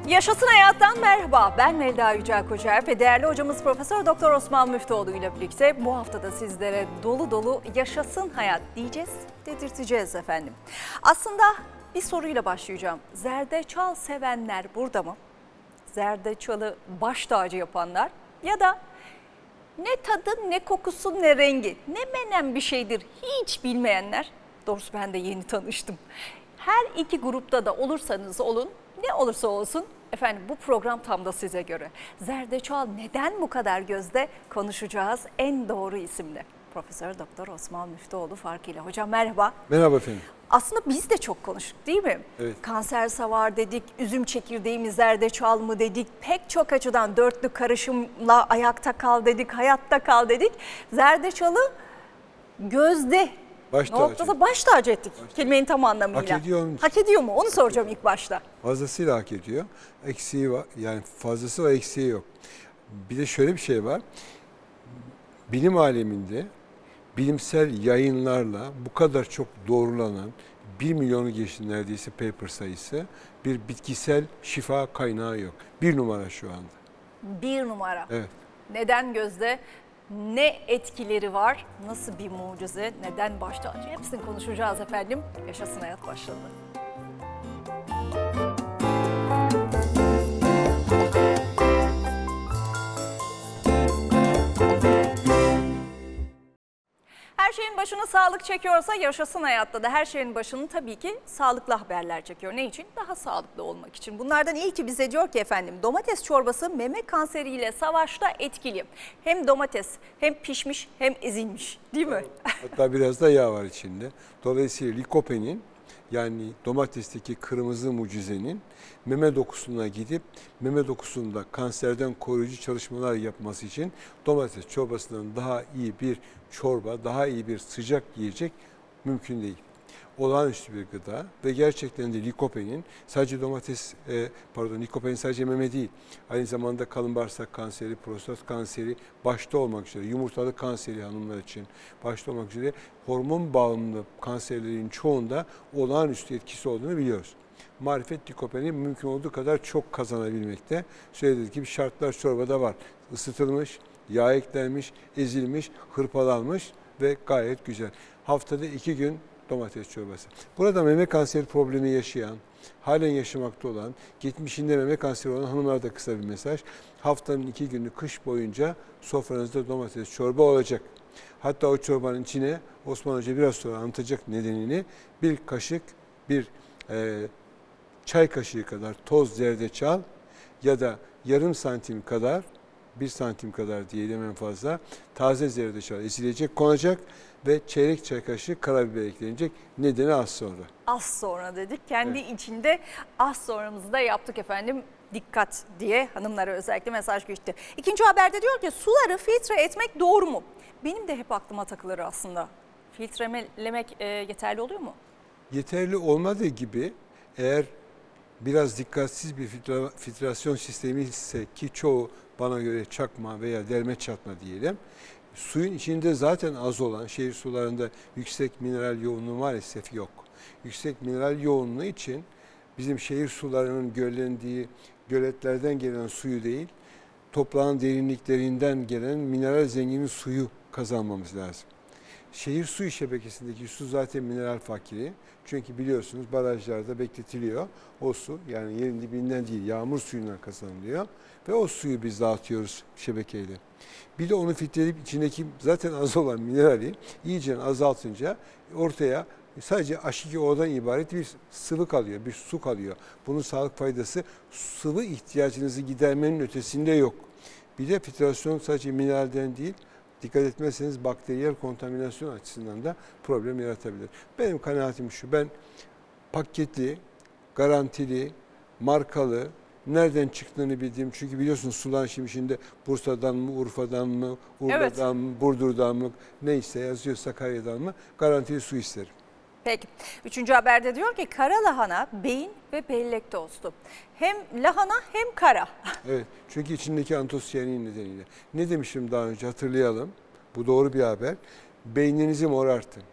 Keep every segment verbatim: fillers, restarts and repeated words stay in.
Yaşasın Hayat'tan merhaba. Ben Melda Yücel Kocaer ve değerli hocamız Profesör Doktor Osman Müftüoğlu ile birlikte bu haftada sizlere dolu dolu yaşasın hayat diyeceğiz, dedirteceğiz efendim. Aslında bir soruyla başlayacağım. Zerdeçal sevenler burada mı? Zerdeçalı baş tacı yapanlar ya da ne tadı, ne kokusu, ne rengi, ne menem bir şeydir hiç bilmeyenler. Doğrusu ben de yeni tanıştım. Her iki grupta da olursanız olun, ne olursa olsun efendim bu program tam da size göre. Zerdeçal neden bu kadar gözde konuşacağız en doğru isimle. Profesör Doktor Osman Müftüoğlu farkıyla. Hocam merhaba. Merhaba efendim. Aslında biz de çok konuştuk değil mi? Evet. Kanser savar dedik, üzüm çekirdeği mi zerdeçal mı dedik. Pek çok açıdan dörtlü karışımla ayakta kal dedik, hayatta kal dedik. Zerdeçalı gözde Baş noktada baş tacı ettik baş kelimenin tam anlamıyla. Hak ediyor mu? Hak ediyor mu? Onu soracağım ilk başta. Fazlasıyla hak ediyor. Eksiği var. Yani fazlası var, eksiği yok. Bir de şöyle bir şey var. Bilim aleminde bilimsel yayınlarla bu kadar çok doğrulanan bir milyonu geçti neredeyse paper sayısı bir bitkisel şifa kaynağı yok. Bir numara şu anda. Bir numara. Evet. Neden gözde? Ne etkileri var? Nasıl bir mucize? Neden baş tacı? Hepsini konuşacağız efendim. Yaşasın hayat başladı. Her şeyin başını sağlık çekiyorsa yaşasın hayatta da her şeyin başını tabii ki sağlıklı haberler çekiyor. Ne için? Daha sağlıklı olmak için. Bunlardan ilki bize diyor ki efendim domates çorbası meme kanseriyle savaşta etkili. Hem domates hem pişmiş hem ezilmiş değil mi? Hatta biraz da yağ var içinde. Dolayısıyla likopenin yani domatesteki kırmızı mucizenin meme dokusuna gidip meme dokusunda kanserden koruyucu çalışmalar yapması için domates çorbasından daha iyi bir çorba, daha iyi bir sıcak yiyecek mümkün değil. Olağanüstü bir gıda ve gerçekten de likopenin sadece domates, e, pardon likopenin sadece meme değil, aynı zamanda kalın bağırsak kanseri, prostat kanseri başta olmak üzere, yumurtalık kanseri hanımlar için başta olmak üzere hormon bağımlı kanserlerin çoğunda olağanüstü etkisi olduğunu biliyoruz. Marifet likopeni mümkün olduğu kadar çok kazanabilmekte. Söylediğim gibi şartlar çorbada var. Isıtılmış, yağ eklenmiş, ezilmiş, hırpalanmış ve gayet güzel. Haftada iki gün domates çorbası. Burada meme kanseri problemi yaşayan, halen yaşamakta olan, geçmişinde meme kanseri olan hanımlara da kısa bir mesaj. Haftanın iki günü kış boyunca sofranızda domates çorba olacak. Hatta o çorbanın içine Osman Hoca biraz sonra anlatacak nedenini bir kaşık, bir e, çay kaşığı kadar toz zerdeçal ya da yarım santim kadar, bir santim kadar diyelim en fazla taze zerdeçal ezilecek, konacak ve çeyrek çay kaşığı karabiber eklenecek. Nedeni az sonra. Az sonra dedik. Kendi Evet. içinde az sonramızı da yaptık efendim. Dikkat diye hanımlara özellikle mesaj geçti. İkinci haberde diyor ki suları filtre etmek doğru mu? Benim de hep aklıma takılır aslında. Filtrelemek e, yeterli oluyor mu? Yeterli olmadığı gibi eğer biraz dikkatsiz bir filtre, filtrasyon sistemi ise ki çoğu bana göre çakma veya derme çatma diyelim. Suyun içinde zaten az olan şehir sularında yüksek mineral yoğunluğu maalesef yok. Yüksek mineral yoğunluğu için bizim şehir sularının göllendiği göletlerden gelen suyu değil, toprağın derinliklerinden gelen mineral zengini suyu kazanmamız lazım. Şehir suyu şebekesindeki su zaten mineral fakiri. Çünkü biliyorsunuz barajlarda bekletiliyor. O su yani yerin dibinden değil yağmur suyundan kazanılıyor. Ve o suyu biz dağıtıyoruz şebekeyle. Bir de onu filtreleyip içindeki zaten az olan minerali iyice azaltınca ortaya sadece H iki O'dan ibaret bir sıvı kalıyor, bir su kalıyor. Bunun sağlık faydası sıvı ihtiyacınızı gidermenin ötesinde yok. Bir de filtrasyon sadece mineralden değil, dikkat etmezseniz bakteriyel kontaminasyon açısından da problem yaratabilir. Benim kanaatim şu, ben paketli, garantili, markalı, nereden çıktığını bildiğim, çünkü biliyorsunuz sular şimdi, şimdi Bursa'dan mı, Urfa'dan mı, Urla'dan evet. mı, Burdur'dan mı, neyse yazıyor Sakarya'dan mı, garantili su isterim. Peki. Üçüncü haberde diyor ki kara lahana, beyin ve bellek tostu. Hem lahana hem kara. Evet. Çünkü içindeki antosiyanin nedeniyle. Ne demişim daha önce hatırlayalım. Bu doğru bir haber. Beyninizi morartın.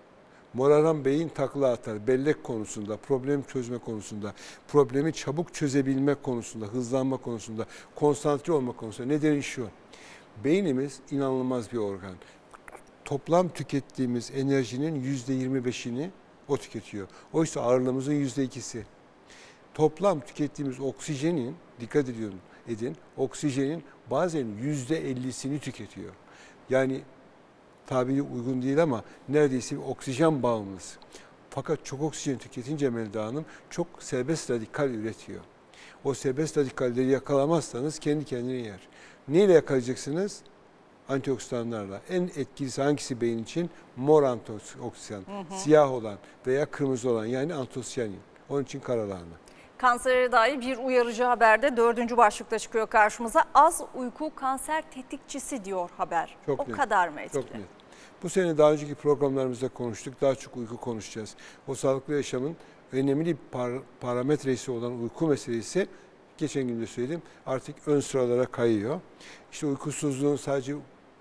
Moraran beyin takla atar. Bellek konusunda, problem çözme konusunda, problemi çabuk çözebilme konusunda, hızlanma konusunda, konsantre olma konusunda. Nedeni şu, beynimiz inanılmaz bir organ. Toplam tükettiğimiz enerjinin yüzde yirmi beşini o tüketiyor. Oysa ağırlığımızın yüzde ikisi. Toplam tükettiğimiz oksijenin, dikkat edin, edin oksijenin bazen yüzde ellisini tüketiyor. Yani tabiri uygun değil ama neredeyse bir oksijen bağımlısı. Fakat çok oksijen tüketince Melda Hanım çok serbest radikal üretiyor. O serbest radikalleri yakalamazsanız kendi kendine yer. Neyle yakalayacaksınız? Antioksidanlarla. En etkilisi hangisi beyin için? Mor antioksidan. Hı hı. Siyah olan veya kırmızı olan, yani antosiyanin. Onun için kara lahana. Kansere dair bir uyarıcı haberde dördüncü başlıkta çıkıyor karşımıza. Az uyku kanser tetikçisi diyor haber. Çok o net, kadar mı etkili? Çok net. Bu sene daha önceki programlarımızda konuştuk. Daha çok uyku konuşacağız. O sağlıklı yaşamın önemli par parametresi olan uyku meselesi, geçen gün de söyledim, artık ön sıralara kayıyor. İşte uykusuzluğun sadece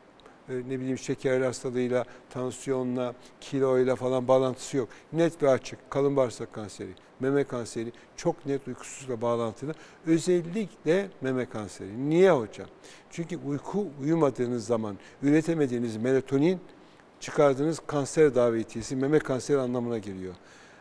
ne bileyim şekerli hastalığıyla, tansiyonla, kiloyla falan bağlantısı yok. Net ve açık. Kalın bağırsak kanseri, meme kanseri çok net uykusuzlukla bağlantılı. Özellikle meme kanseri. Niye hocam? Çünkü uyku uyumadığınız zaman üretemediğiniz melatonin çıkardığınız kanser davetiyesi meme kanseri anlamına geliyor.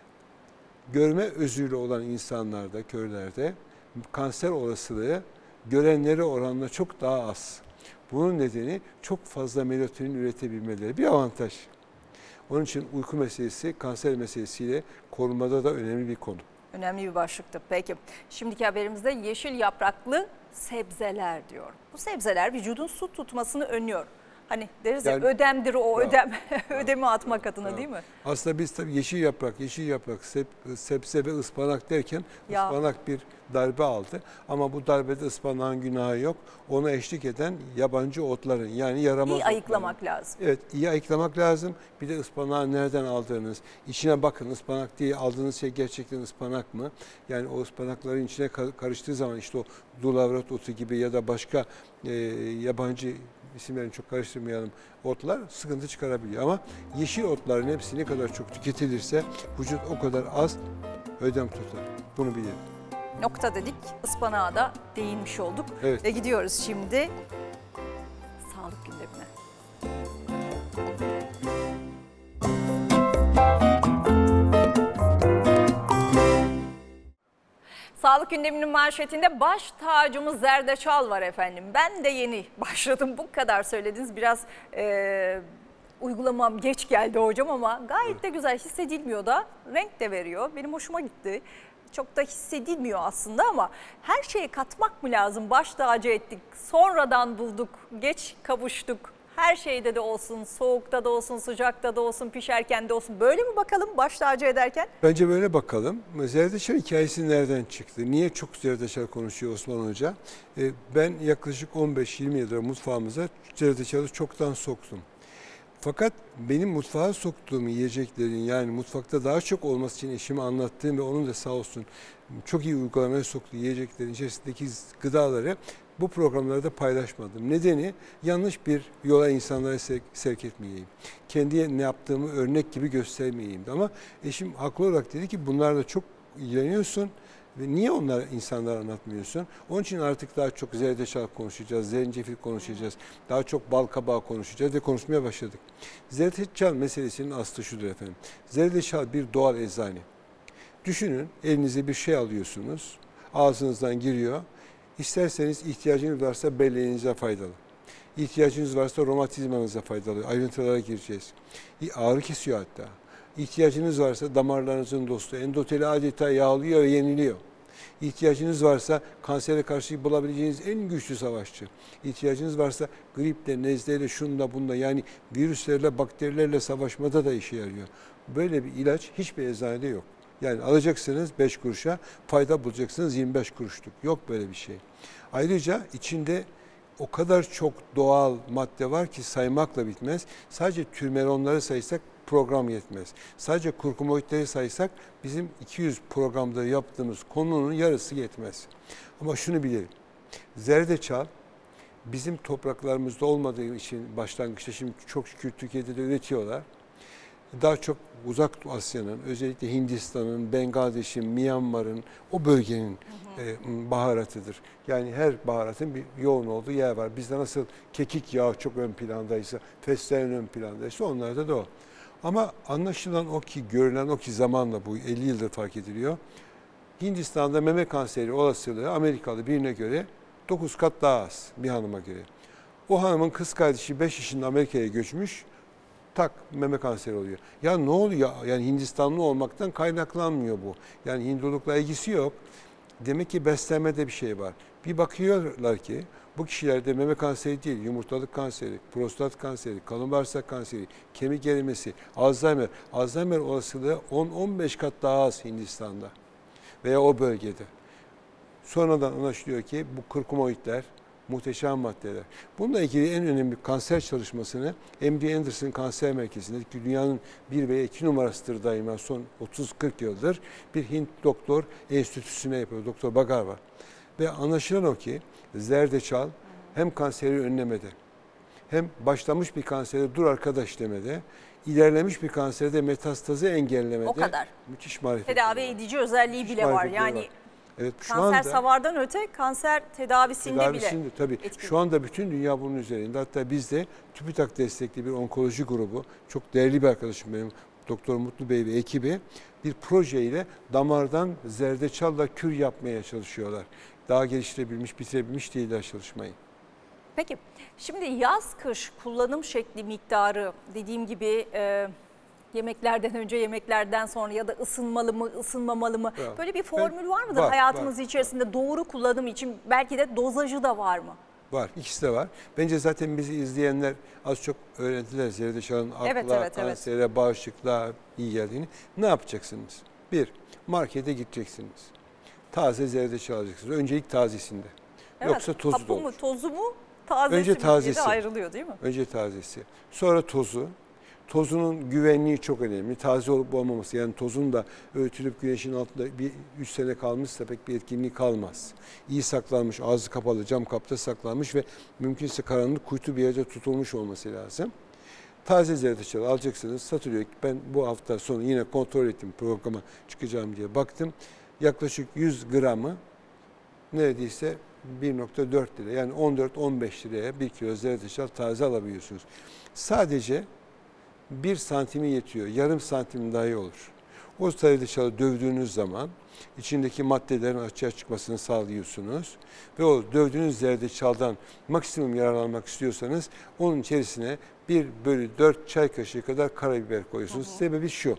Görme özürlü olan insanlarda, körlerde kanser olasılığı görenlere oranla çok daha az. Bunun nedeni çok fazla melatonin üretebilmeleri, bir avantaj. Onun için uyku meselesi kanser meselesiyle korunmada da önemli bir konu. Önemli bir başlıktı. Peki, şimdiki haberimizde yeşil yapraklı sebzeler diyor. Bu sebzeler vücudun su tutmasını önlüyor. Hani deriz yani, ya ödemdir o ya, ödem, ödemi atmak ya, adına ya. Değil mi? Aslında biz tabii yeşil yaprak, yeşil yaprak, sep, sebze ve ıspanak derken ya. ıspanak bir darbe aldı. Ama bu darbede ıspanağın günahı yok. Ona eşlik eden yabancı otların, yani yaramaz İyi ayıklamak otların. lazım. Evet, iyi ayıklamak lazım. Bir de ıspanağı nereden aldığınız, içine bakın, ıspanak diye aldığınız şey gerçekten ıspanak mı? Yani o ıspanakların içine karıştığı zaman işte o dulavrat otu gibi ya da başka e, yabancı isimlerini çok karıştırmayalım, otlar sıkıntı çıkarabiliyor. Ama yeşil otların hepsi ne kadar çok tüketilirse vücut o kadar az ödem tutar. Bunu bilelim. Nokta dedik, ıspanağa da değinmiş olduk. Evet. Ve gidiyoruz şimdi sağlık gündemine. Sağlık gündeminin manşetinde baş tacımız zerdeçal var efendim. Ben de yeni başladım. Bu kadar söylediniz. Biraz e, uygulamam geç geldi hocam ama gayet de güzel, hissedilmiyor da, renk de veriyor. Benim hoşuma gitti. Çok da hissedilmiyor aslında ama her şeye katmak mı lazım? Baş tacı ettik, sonradan bulduk, geç kavuştuk. Her şeyde de olsun, soğukta da olsun, sıcakta da olsun, pişerken de olsun. Böyle mi bakalım baş tacı ederken? Bence böyle bakalım. Zerdeçal hikayesi nereden çıktı? Niye çok zerdeçal konuşuyor Osman Hoca? Ben yaklaşık on beş yirmi yıldır mutfağımıza zerdeçalı çoktan soktum. Fakat benim mutfağa soktuğum yiyeceklerin, yani mutfakta daha çok olması için eşime anlattığım ve onun da sağ olsun çok iyi uygulamaya soktuğu yiyeceklerin içerisindeki gıdaları bu programlarda paylaşmadım. Nedeni yanlış bir yola insanları sevk, sevk etmeyeyim. Kendiye ne yaptığımı örnek gibi göstermeyeyim. Ama eşim haklı olarak dedi ki bunlarla çok ilgileniyorsun ve niye onları insanlara anlatmıyorsun? Onun için artık daha çok zerdeçal konuşacağız, zencefil konuşacağız, daha çok bal kabağı konuşacağız ve konuşmaya başladık. Zerdeçal meselesinin aslı şudur efendim. Zerdeçal bir doğal eczane. Düşünün, elinize bir şey alıyorsunuz, ağzınızdan giriyor. İsterseniz ihtiyacınız varsa belleğinize faydalı. İhtiyacınız varsa romatizmanıza faydalı. Ayrıntılara gireceğiz. Ağrı kesiyor hatta. İhtiyacınız varsa damarlarınızın dostu. Endoteli adeta yağlıyor ve yeniliyor. İhtiyacınız varsa kansere karşı bulabileceğiniz en güçlü savaşçı. İhtiyacınız varsa griple, nezleyle, şunda bunda, yani virüslerle, bakterilerle savaşmada da işe yarıyor. Böyle bir ilaç hiçbir eczanede yok. Yani alacaksınız beş kuruşa, fayda bulacaksınız yirmi beş kuruşluk. Yok böyle bir şey. Ayrıca içinde o kadar çok doğal madde var ki saymakla bitmez. Sadece türmeronları saysak program yetmez. Sadece kurkumoidleri saysak bizim iki yüz programda yaptığımız konunun yarısı yetmez. Ama şunu bilelim. Zerdeçal bizim topraklarımızda olmadığı için başlangıçta, şimdi çok şükür Türkiye'de de üretiyorlar. daha çok Uzak Asya'nın, özellikle Hindistan'ın, Bangladeş'in, Myanmar'ın, o bölgenin hı hı. E, baharatıdır. Yani her baharatın bir yoğun olduğu yer var. Bizde nasıl kekik yağı çok ön plandaysa, fesleğen ön plandaysa onlarda da o. Ama anlaşılan o ki, görülen o ki zamanla bu elli yıldır fark ediliyor. Hindistan'da meme kanseri olasılığı Amerikalı birine göre dokuz kat daha az bir hanıma göre. O hanımın kız kardeşi beş yaşında Amerika'ya göçmüş, tak meme kanseri oluyor. Ya ne oluyor? Yani Hindistanlı olmaktan kaynaklanmıyor bu. Yani Hindulukla ilgisi yok. Demek ki beslenmede bir şey var. Bir bakıyorlar ki bu kişilerde meme kanseri değil, yumurtalık kanseri, prostat kanseri, kalın bağırsak kanseri, kemik erimesi, Alzheimer. Alzheimer olasılığı on on beş kat daha az Hindistan'da veya o bölgede. Sonradan anlaşılıyor ki bu kurkumoidler muhteşem maddeler. Bununla ilgili en önemli kanser çalışmasını M D Anderson Kanser Merkezi'nde, ki dünyanın bir veya iki numarasıdır daima son otuz kırk yıldır, bir Hint doktor enstitüsüne yapıyor. Doktor Bagarva. Ve anlaşılan o ki zerdeçal hem kanseri önlemede, hem başlamış bir kansere dur arkadaş demede, ilerlemiş bir kanserde metastazı engellemede o kadar. Müthiş marifetler. Tedavi edici özelliği müthiş bile var. Yani var. Evet, şu kanser anda, savardan öte kanser tedavisinde, tedavisinde bile tabii. etkili. Şu anda bütün dünya bunun üzerinde. Hatta bizde TÜBİTAK destekli bir onkoloji grubu, çok değerli bir arkadaşım benim, Doktor Mutlu Bey ve ekibi, bir projeyle damardan zerdeçalla kür yapmaya çalışıyorlar. Daha geliştirebilmiş, bitirebilmiş değiller çalışmayı. Peki şimdi yaz kış kullanım şekli miktarı dediğim gibi e, yemeklerden önce, yemeklerden sonra ya da ısınmalı mı, ısınmamalı mı? Ya, Böyle bir formül var mıdır var, hayatımız var, içerisinde var. Doğru kullanım için? Belki de dozajı da var mı? Var, ikisi de var. Bence zaten bizi izleyenler az çok öğrendiler zerdeçalın akla, evet, evet, kansere, evet. bağışıklığa iyi geldiğini. Ne yapacaksınız? Bir, markete gideceksiniz. Taze zerdeçal alacaksınız. Öncelik tazesinde. Evet, Yoksa tozu hapı da olur. mu, tozu mu, tazesi Önce mi tazesi. diye de ayrılıyor değil mi? Önce tazesi. Sonra tozu. Tozunun güvenliği çok önemli. Taze olup olmaması. Yani tozun da öğütülüp güneşin altında bir üç sene kalmışsa pek bir etkinliği kalmaz. İyi saklanmış, ağzı kapalı, cam kapta saklanmış ve mümkünse karanlık kuytu bir yerde tutulmuş olması lazım. Taze zerdeçal alacaksınız, satılıyor. Ben bu hafta sonu yine kontrol ettim, programa çıkacağım diye baktım. Yaklaşık yüz gramı neredeyse bir nokta dört lira, yani on dört on beş liraya bir kilo zerdeçal taze alabiliyorsunuz. Sadece bir santimi yetiyor, yarım santim dahi olur. O zerdeçalı dövdüğünüz zaman içindeki maddelerin açığa çıkmasını sağlıyorsunuz. Ve o dövdüğünüz zerdeçaldan maksimum yararlanmak istiyorsanız onun içerisine bir bölü dört çay kaşığı kadar karabiber koyuyorsunuz. Hı hı. Sebebi şu: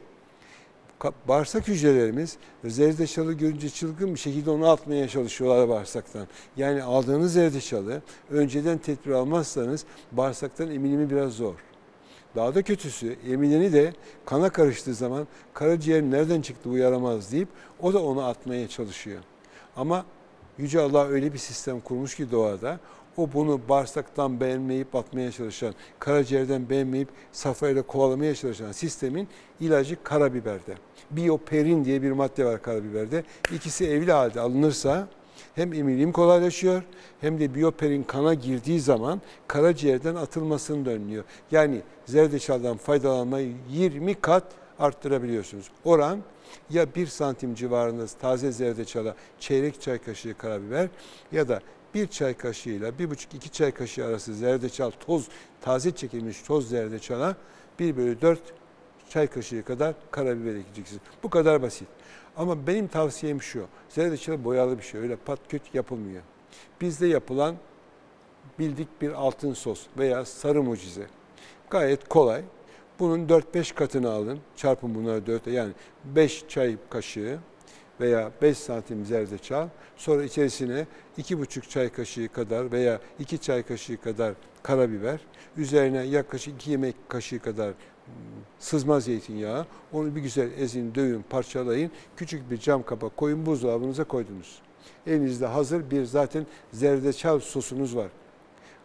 bağırsak hücrelerimiz zerdeçalı görünce çılgın bir şekilde onu atmaya çalışıyorlar bağırsaktan. Yani aldığınız zerdeçalı önceden tedbir almazsanız bağırsaktan eminimi biraz zor. Daha da kötüsü, emineni de kana karıştığı zaman karaciğer nereden çıktı bu yaramaz deyip o da onu atmaya çalışıyor. Ama Yüce Allah öyle bir sistem kurmuş ki doğada, o bunu bağırsaktan beğenmeyip atmaya çalışan, karaciğerden beğenmeyip safrayla kovalamaya çalışan sistemin ilacı karabiberde. Bioperin diye bir madde var karabiberde. İkisi evli halde alınırsa hem emilim kolaylaşıyor, hem de bioperin kana girdiği zaman karaciğerden atılmasını da önlüyor. Yani zerdeçaldan faydalanmayı yirmi kat arttırabiliyorsunuz. Oran ya bir santim civarında taze zerdeçala çeyrek çay kaşığı karabiber ya da bir çay kaşığıyla bir buçuk iki çay kaşığı arası zerdeçal toz, taze çekilmiş toz zerdeçala bir bölü dört çay kaşığı kadar karabiber ekleyeceksiniz. Bu kadar basit. Ama benim tavsiyem şu: zerdeçal boyalı bir şey, öyle pat küt yapılmıyor. Bizde yapılan bildik bir altın sos veya sarı mucize. Gayet kolay. Bunun dört beş katını alın. Çarpın bunları dörtte, yani beş çay kaşığı veya beş santim zerdeçal. Sonra içerisine iki buçuk çay kaşığı kadar veya iki çay kaşığı kadar karabiber. Üzerine yaklaşık iki yemek kaşığı kadar sızma zeytinyağı. Onu bir güzel ezin, dövün, parçalayın. Küçük bir cam kaba koyun, buzdolabınıza koydunuz. Elinizde hazır bir zaten zerdeçal sosunuz var.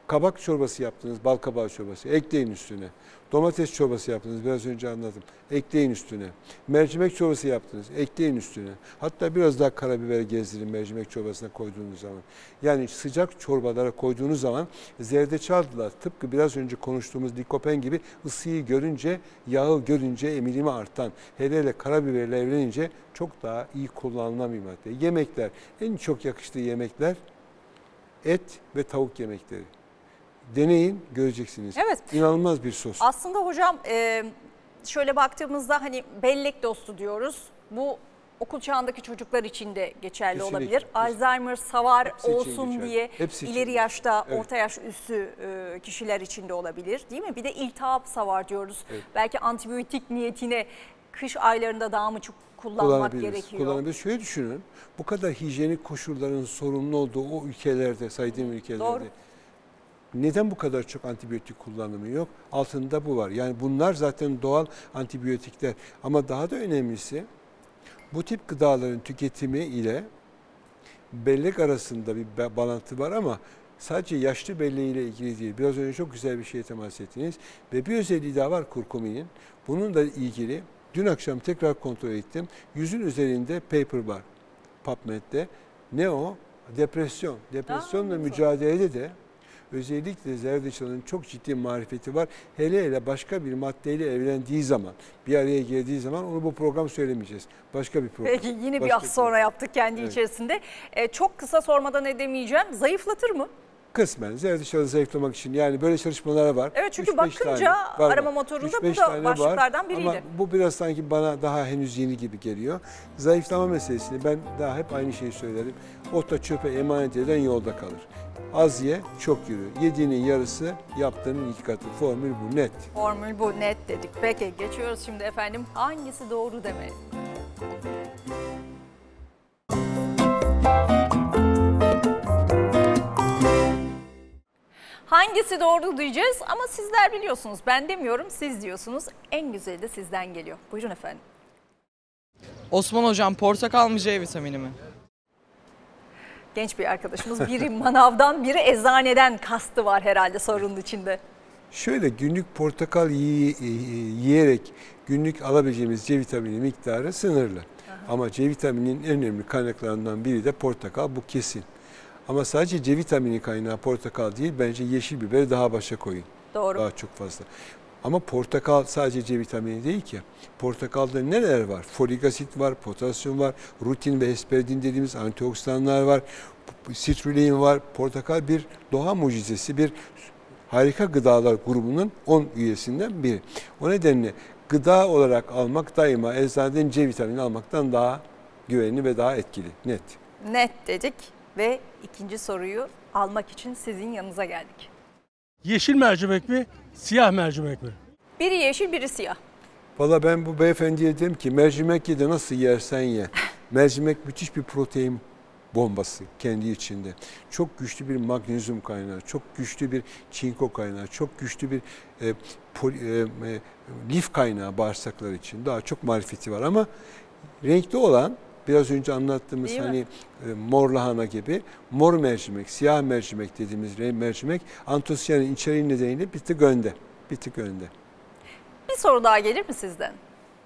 Kabak çorbası yaptınız, bal kabağı çorbası, ekleyin üstüne. Domates çorbası yaptınız, biraz önce anladım, ekleyin üstüne. Mercimek çorbası yaptınız, ekleyin üstüne. Hatta biraz daha karabiber gezdirin mercimek çorbasına koyduğunuz zaman. Yani sıcak çorbalara koyduğunuz zaman zerdeçaldılar, tıpkı biraz önce konuştuğumuz likopen gibi ısıyı görünce, yağı görünce emilimi artan, hele hele karabiberle evlenince çok daha iyi kullanılan bir madde. Yemekler, en çok yakıştığı yemekler et ve tavuk yemekleri. Deneyin, göreceksiniz. Evet. İnanılmaz bir sos. Aslında hocam e, şöyle baktığımızda hani bellek dostu diyoruz. Bu okul çağındaki çocuklar için de geçerli Kesinlikle, olabilir. kesinlikle. Alzheimer, savar Hepsi için olsun geçerli. diye Hepsi için ileri yaşta, evet. orta yaş üstü e, kişiler için de olabilir, değil mi? Bir de iltihap savar diyoruz. Evet. Belki antibiyotik niyetine kış aylarında daha mı çok kullanmak gerekiyor? Kullanabiliriz. Şöyle düşünün, bu kadar hijyenik koşulların sorunlu olduğu o ülkelerde, saydığım ülkelerde Doğru. neden bu kadar çok antibiyotik kullanımı yok? Altında bu var. Yani bunlar zaten doğal antibiyotikler. Ama daha da önemlisi bu tip gıdaların tüketimi ile bellek arasında bir bağlantı var ama sadece yaşlı belleğiyle ilgili değil. Biraz önce çok güzel bir şeye temas ettiniz. Ve bir özelliği daha var kurkuminin. Bununla ilgili dün akşam tekrar kontrol ettim. Yüzün üzerinde paper var PubMed'de. Ne o? Depresyon. Depresyonla Aa, mücadelede de özellikle zerdeçalın çok ciddi marifeti var. Hele hele başka bir maddeyle evlendiği zaman, bir araya geldiği zaman onu bu program söylemeyeceğiz. Başka bir program. Peki yine Başka bir az sonra yaptık kendi Evet. içerisinde. E, çok kısa sormadan edemeyeceğim. Zayıflatır mı? Kısmen zerdeçalı zayıflamak için yani böyle çalışmalar var. Evet, çünkü üç beş bakınca tane var, arama var. motorunda üç bu beş da tane başlıklardan var. biriydi. Ama bu biraz sanki bana daha henüz yeni gibi geliyor. Zayıflama meselesini ben daha hep aynı şeyi söylerim. Ota çöpe emanet eden yolda kalır. Az ye, çok yürü. Yediğinin yarısı yaptığının iki katı. Formül bu, net. Formül bu, net dedik. Peki geçiyoruz şimdi efendim. Hangisi doğru demeye? Hangisi doğru diyeceğiz ama sizler biliyorsunuz. Ben demiyorum, siz diyorsunuz. En güzeli de sizden geliyor. Buyurun efendim. Osman hocam, portakal mı C vitamini mi? Genç bir arkadaşımız, biri manavdan biri eczaneden kastı var herhalde sorunun içinde. Şöyle günlük portakal yiyerek günlük alabileceğimiz C vitamini miktarı sınırlı. Aha. Ama C vitamininin en önemli kaynaklarından biri de portakal, bu kesin. Ama sadece C vitamini kaynağı portakal değil, bence yeşil biberi daha başa koyun. Doğru. Daha çok fazla. Ama portakal sadece C vitamini değil ki. Portakalda neler var? Folik asit var, potasyum var, rutin ve hesperidin dediğimiz antioksidanlar var, sitrulein var. Portakal bir doğa mucizesi, bir harika gıdalar grubunun on üyesinden biri. O nedenle gıda olarak almak daima eczaneden C vitamini almaktan daha güvenli ve daha etkili. Net. Net dedik ve ikinci soruyu almak için sizin yanınıza geldik. Yeşil mercimek mi, siyah mercimek mi? Biri yeşil, biri siyah. Valla ben bu beyefendiye dedim ki mercimek ye de nasıl yersen ye. Mercimek müthiş bir protein bombası kendi içinde. Çok güçlü bir magnezyum kaynağı, çok güçlü bir çinko kaynağı, çok güçlü bir e, poli, e, e, lif kaynağı bağırsaklar için. Daha çok marifeti var ama renkli olan biraz önce anlattığımız Değil hani e, mor lahana gibi mor mercimek, siyah mercimek dediğimiz mercimek antosiyanin içeriği nedeniyle bir tık önde. Bir tık önde. Bir soru daha gelir mi sizden?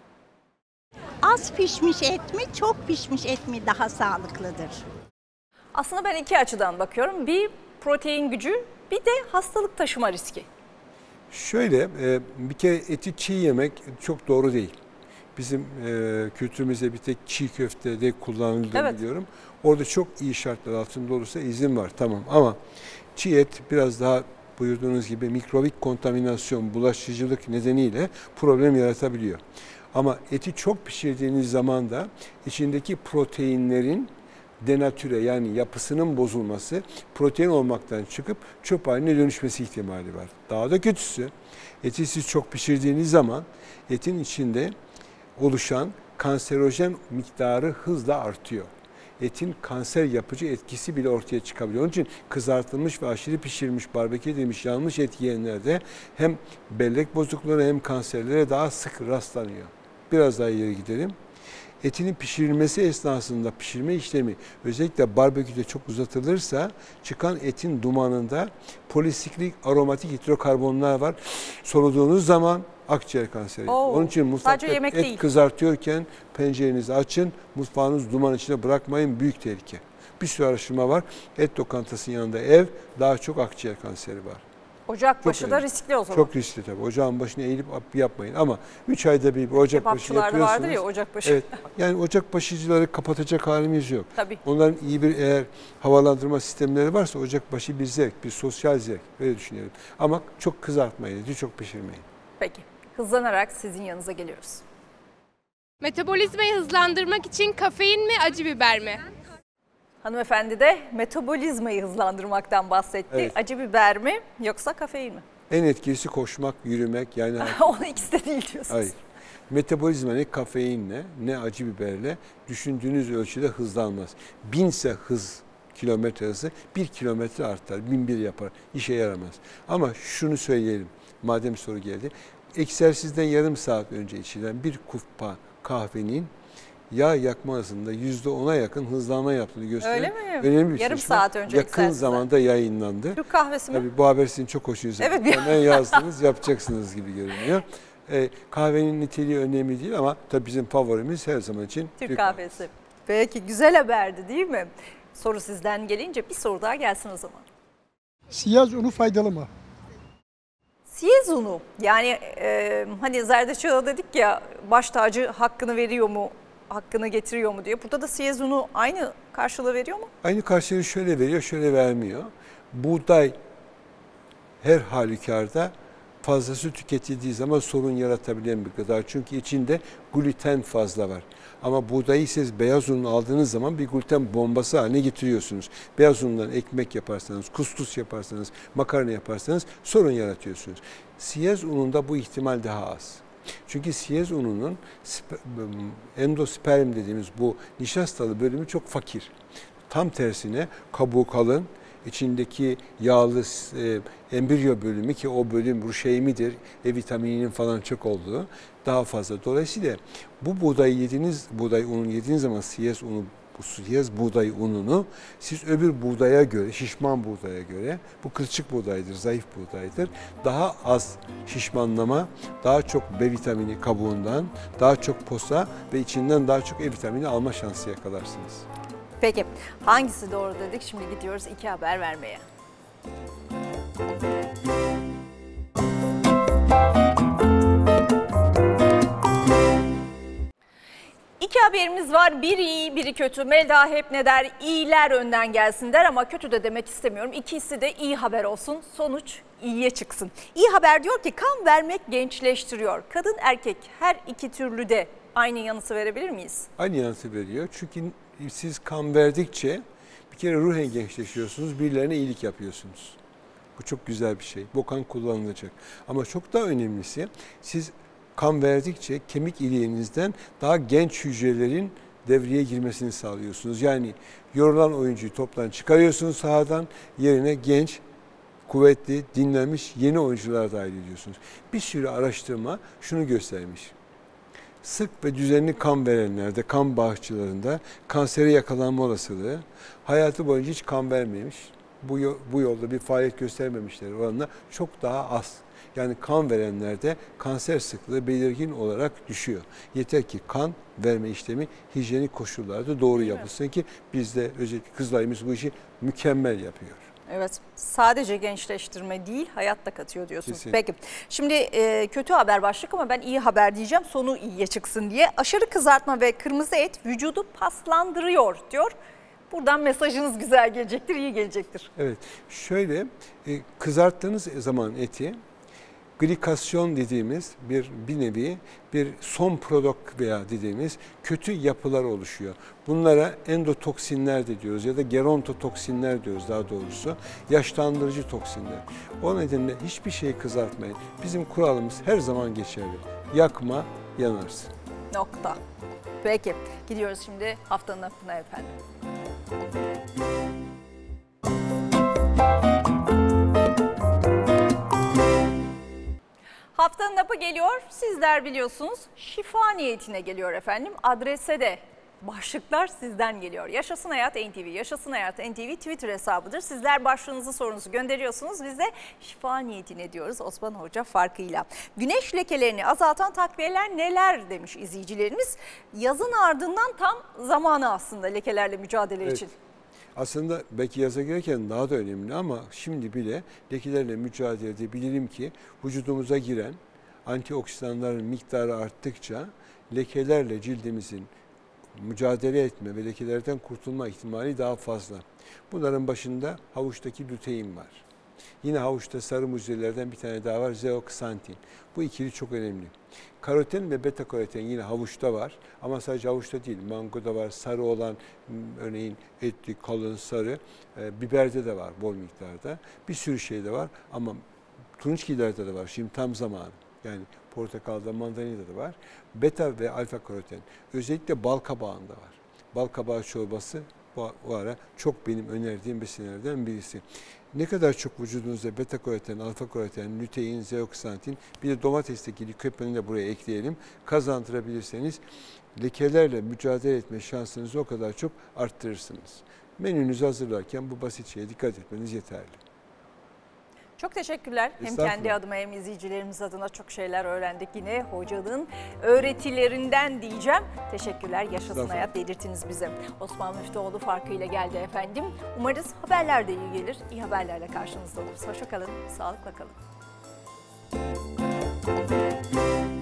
Az pişmiş et mi, çok pişmiş et mi daha sağlıklıdır? Aslında ben iki açıdan bakıyorum. Bir protein gücü, bir de hastalık taşıma riski. Şöyle bir kere eti çiğ yemek çok doğru değil. Bizim kültürümüzde bir tek çiğ köftede kullanıldığını Evet. biliyorum. Orada çok iyi şartlar altında olursa izin var, tamam, ama çiğ et biraz daha buyurduğunuz gibi mikrobik kontaminasyon, bulaşıcılık nedeniyle problem yaratabiliyor. Ama eti çok pişirdiğiniz zaman da içindeki proteinlerin denatüre, yani yapısının bozulması, protein olmaktan çıkıp çöp haline dönüşmesi ihtimali var. Daha da kötüsü, eti siz çok pişirdiğiniz zaman etin içinde oluşan kanserojen miktarı hızla artıyor. Etin kanser yapıcı etkisi bile ortaya çıkabiliyor. Onun için kızartılmış ve aşırı pişirilmiş, barbekü edilmiş yanlış et yiyenlerde hem bellek bozukluklarına hem kanserlere daha sık rastlanıyor. Biraz daha ileri gidelim. Etinin pişirilmesi esnasında pişirme işlemi özellikle barbeküde çok uzatılırsa çıkan etin dumanında polisiklik aromatik hidrokarbonlar var. Soluduğunuz zaman akciğer kanseri. Oo, Onun için mutfakta yemek et değil. kızartıyorken pencerenizi açın, mutfağınız duman içine bırakmayın, büyük tehlike. Bir sürü araştırma var. Et lokantasının yanında ev daha çok akciğer kanseri var. Ocak başı da önemli. riskli o zaman. Çok riskli tabii. Ocağın başına eğilip yapmayın ama üç ayda bir, bir ocak başı Kebapçılarda yapıyorsunuz. vardır ya ocak başı. Evet. Yani ocak başıcıları kapatacak halimiz yok. Tabii. Onların iyi bir eğer havalandırma sistemleri varsa ocak başı bir zevk, bir sosyal zevk. Öyle düşünelim. Ama çok kızartmayın, çok pişirmeyin. Peki. Hızlanarak sizin yanınıza geliyoruz. Metabolizmayı hızlandırmak için kafein mi, acı biber mi? Hanımefendi de metabolizmayı hızlandırmaktan bahsetti. Evet. Acı biber mi yoksa kafein mi? En etkilisi koşmak, yürümek. Yani Onu ikisi de değil diyorsunuz. hayır. Metabolizma ne kafeinle ne acı biberle düşündüğünüz ölçüde hızlanmaz. Binse hız, kilometre hızı bir kilometre artar, bin bir yapar. İşe yaramaz. Ama şunu söyleyelim, madem soru geldi. Egzersizden yarım saat önce içilen bir kupa kahvenin yağ yakma hızında yüzde ona yakın hızlanma yaptığını gösteren Öyle mi? önemli bir Yarım çalışma. saat önce yakın egzersizden. zamanda yayınlandı. Türk kahvesi mi? Tabii bu haber sizin çok hoşunuza Evet. gitti. Hemen yazdınız, yapacaksınız gibi görünüyor. E, kahvenin niteliği önemli değil ama tabii bizim favorimiz her zaman için Türk, Türk kahvesi. kahvesi. Peki güzel haberdi değil mi? Soru sizden gelince bir soru daha gelsin o zaman. Siyaz unu faydalı mı? Siyez unu yani e, hani zerdeçalı dedik ya baş tacı hakkını veriyor mu, hakkını getiriyor mu diye. Burada da siyez unu aynı karşılığı veriyor mu? Aynı karşılığı şöyle veriyor, şöyle vermiyor. Buğday her halükarda fazlası tüketildiği zaman sorun yaratabilen bir gıda. Çünkü içinde gluten fazla var. Ama buğdayı siz beyaz ununu aldığınız zaman bir gluten bombası haline getiriyorsunuz. Beyaz undan ekmek yaparsanız, kuskus yaparsanız, makarna yaparsanız sorun yaratıyorsunuz. Siyez ununda bu ihtimal daha az. Çünkü siyez ununun endosperm dediğimiz bu nişastalı bölümü çok fakir. Tam tersine kabuğu kalın, içindeki yağlı e, embriyo bölümü ki o bölüm ruşeymidir, E vitamininin falan çok olduğu daha fazla. Dolayısıyla bu buğdayı yediğiniz, buğday ununu yediğiniz zaman siyez unu, bu siyez buğday ununu siz öbür buğdaya göre, şişman buğdaya göre, bu kılçık buğdaydır, zayıf buğdaydır. Daha az şişmanlama, daha çok B vitamini kabuğundan, daha çok posa ve içinden daha çok E vitamini alma şansı yakalarsınız. Peki hangisi doğru dedik? Şimdi gidiyoruz iki haber vermeye. İki haberimiz var. Biri iyi, biri kötü. Melda hep ne der? İyiler önden gelsin der ama kötü de demek istemiyorum. İkisi de iyi haber olsun. Sonuç iyiye çıksın. İyi haber diyor ki kan vermek gençleştiriyor. Kadın erkek her iki türlü de aynı yanıtı verebilir miyiz? Aynı yanıtı veriyor. Çünkü siz kan verdikçe bir kere ruhen gençleşiyorsunuz, birilerine iyilik yapıyorsunuz. Bu çok güzel bir şey. Bu kan kullanılacak. Ama çok daha önemlisi siz kan verdikçe kemik iliğinizden daha genç hücrelerin devreye girmesini sağlıyorsunuz. Yani yorulan oyuncuyu toptan çıkarıyorsunuz sahadan, yerine genç, kuvvetli, dinlenmiş yeni oyuncular dahil ediyorsunuz. Bir sürü araştırma şunu göstermiş. Sık ve düzenli kan verenlerde, kan bağışçılarında kansere yakalanma olasılığı hayatı boyunca hiç kan vermemiş, bu, bu yolda bir faaliyet göstermemişler oranla çok daha az. Yani kan verenlerde kanser sıklığı belirgin olarak düşüyor. Yeter ki kan verme işlemi hijyenik koşullarda doğru yapılsın ki bizde özellikle kızlarımız bu işi mükemmel yapıyor. Evet, sadece gençleştirme değil, hayat da katıyor diyorsunuz. Kesinlikle. Peki, şimdi e, kötü haber başlık ama ben iyi haber diyeceğim, sonu iyiye çıksın diye. Aşırı kızartma ve kırmızı et vücudu paslandırıyor diyor. Buradan mesajınız güzel gelecektir, iyi gelecektir. Evet, şöyle e, kızarttığınız zaman eti, glikasyon dediğimiz bir bir nevi bir son produkt veya dediğimiz kötü yapılar oluşuyor. Bunlara endotoksinler de diyoruz ya da gerontotoksinler diyoruz daha doğrusu. Yaşlandırıcı toksinler. O nedenle hiçbir şey kızartmayın. Bizim kuralımız her zaman geçerli. Yakma, yanarsın. Nokta. Peki, gidiyoruz şimdi haftanın aklına efendim. Haftanın kapı geliyor. Sizler biliyorsunuz şifa niyetine geliyor efendim. Adrese de başlıklar sizden geliyor. Yaşasın Hayat N T V, Yaşasın Hayat N T V Twitter hesabıdır. Sizler başlığınızı, sorunuzu gönderiyorsunuz. Biz de şifa niyetine diyoruz Osman Hoca farkıyla. Güneş lekelerini azaltan takviyeler neler demiş izleyicilerimiz. Yazın ardından tam zamanı aslında lekelerle mücadele Evet. için. Aslında belki yaza girerken daha da önemli ama şimdi bile lekelerle mücadele edebilirim ki vücudumuza giren antioksidanların miktarı arttıkça lekelerle cildimizin mücadele etme ve lekelerden kurtulma ihtimali daha fazla. Bunların başında havuçtaki lutein var. Yine havuçta sarı mucizelerden bir tane daha var, zeoksantin. Bu ikili çok önemli. Karoten ve beta karoten yine havuçta var ama sadece havuçta değil, mangoda var, sarı olan örneğin etli, kalın, sarı, e, biberde de var bol miktarda. Bir sürü şeyde var ama turunçgillerde de var, şimdi tam zamanı. Yani portakalda, mandalinada da var. Beta ve alfa karoten özellikle bal kabağında var. Bal kabağı çorbası bu, bu ara çok benim önerdiğim besinlerden birisi. Ne kadar çok vücudunuzda beta karoten, alfa karoten, lutein, zeoksantin, bir de domatesteki likopenini de buraya ekleyelim. Kazandırabilirseniz lekelerle mücadele etme şansınızı o kadar çok arttırırsınız. Menünüzü hazırlarken bu basit şeye dikkat etmeniz yeterli. Çok teşekkürler. Hem Estağfurullah. kendi adıma hem izleyicilerimiz adına çok şeyler öğrendik yine hocanın öğretilerinden diyeceğim. Teşekkürler. Yaşasın Estağfurullah. hayat dedirttiniz bize. Osman Müftüoğlu farkıyla geldi efendim. Umarız haberler de iyi gelir. İyi haberlerle karşınızda oluruz. Hoşça kalın. Sağlıkla kalın.